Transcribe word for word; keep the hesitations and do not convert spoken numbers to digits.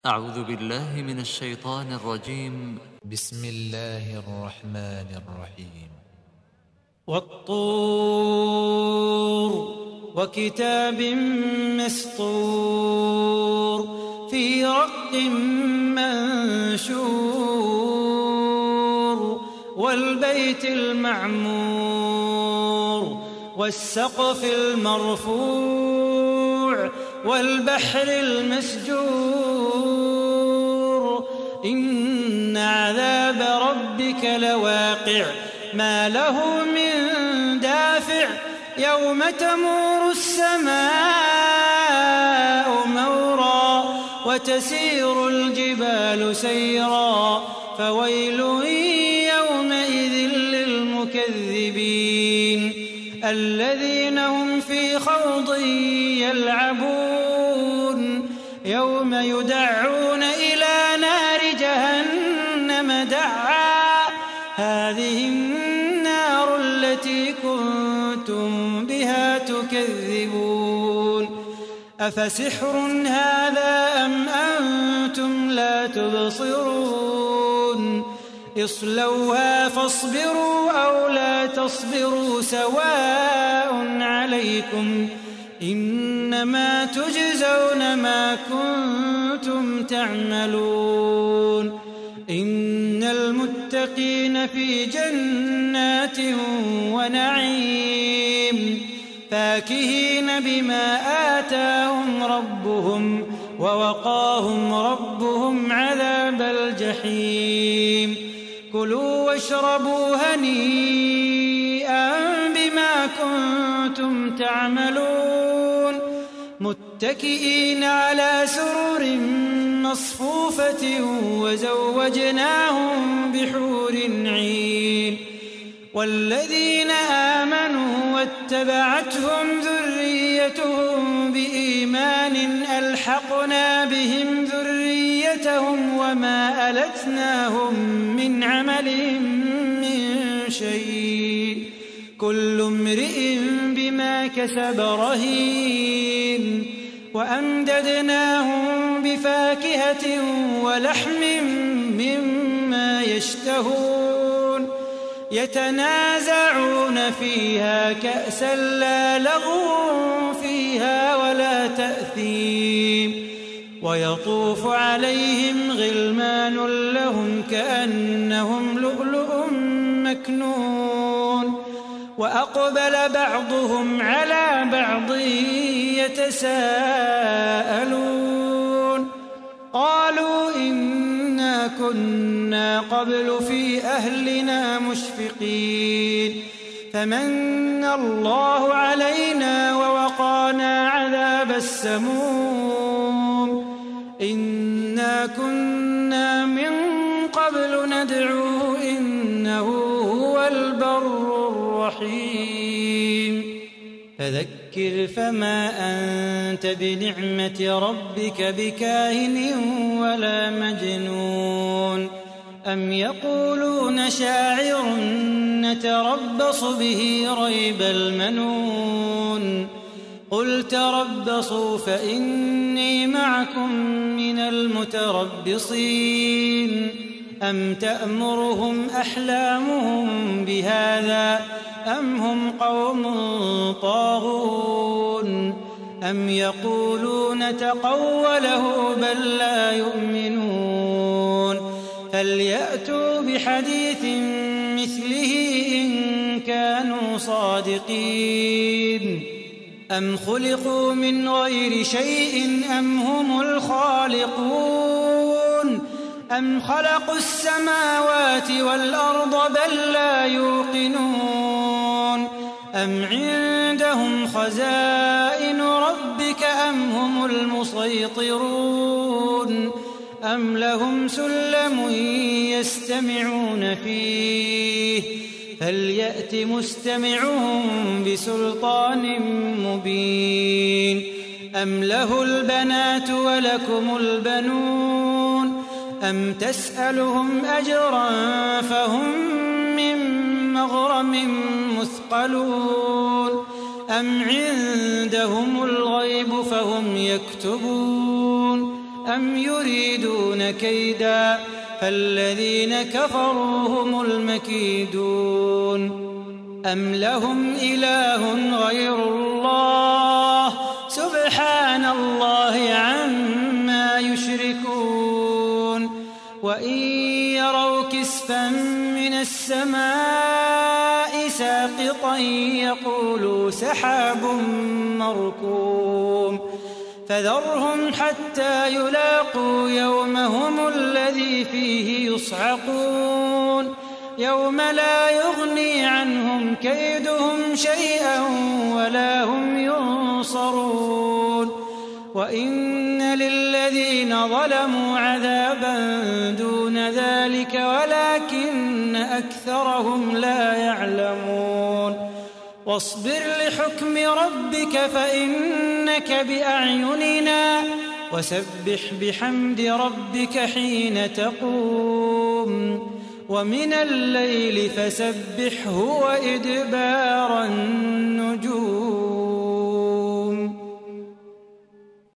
أعوذ بالله من الشيطان الرجيم. بسم الله الرحمن الرحيم. والطور وكتاب مسطور في رق منشور والبيت المعمور والسقف المرفوع والبحر المسجور إن عذاب ربك لواقع ما له من دافع يوم تمور السماء مورا وتسير الجبال سيرا فويل يومئذ للمكذبين الذين هم في خوض يلعبون يوم يدعون إلى نار جهنم دعا هذه النار التي كنتم بها تكذبون أفسحر هذا أم أنتم لا تبصرون اصلوها فاصبروا أو لا تصبروا سواء عليكم إنما تجزون ما كنتم تعملون إن المتقين في جنات ونعيم فاكهين بما آتاهم ربهم ووقاهم ربهم عذاب الجحيم كلوا واشربوا هنيئا بما كنتم تعملون متكئين على سرر مصفوفة وزوجناهم بحور عين والذين آمنوا واتبعتهم ذريتهم بإيمان ألحقنا بهم ذريتهم وما ألتناهم من عملهم من شيء كل امرئ بما كسب رهين وأمددناهم بفاكهة ولحم مما يشتهون يتنازعون فيها كأسا لا لغو فيها ولا تأثيم ويطوف عليهم غلمان لهم كأنهم لؤلؤ مكنون وأقبل بعضهم على بعض يتساءلون قالوا إنا كنا قبل في أهلنا مشفقين فمن الله علينا ووقانا عذاب السموم إنا كنا من قبل ندعوه إنه هو البر الرحيم فذكر فما أنت بنعمة ربك بكاهن ولا مجنون أم يقولون شاعر نتربص به ريب المنون قل تربصوا فإني معكم من المتربصين أم تأمرهم أحلامهم بهذا أم هم قوم طاغون أم يقولون تقوله بل لا يؤمنون فليأتوا بحديث مثله إن كانوا صادقين أم خلقوا من غير شيء أم هم الخالقون أم خلقوا السماوات والأرض بل لا يوقنون أم عندهم خزائن ربك أم هم المسيطرون أم لهم سلم يستمعون فيه فليأت مستمعهم بسلطان مبين أم له البنات ولكم البنون أم تسألهم أجرا فهم من مغرم مثقلون أم عندهم الغيب فهم يكتبون أم يريدون كيدا فالذين كفروا هم المكيدون أم لهم إله غير الله سبحان الله عما يشركون وإن يروا كسفا من السماء ساقطا يقولوا سحاب مركوم فذرهم حتى يلاقوا يومهم الذي فيه يصعقون يوم لا يغني عنهم كيدهم شيئا ولا هم ينصرون وإن للذين ظلموا عذابا دون ذلك ولكن أكثرهم لا يعلمون واصبر لحكم ربك فإنك بأعيننا وسبح بحمد ربك حين تقوم ومن الليل فسبحه وإدبار النجوم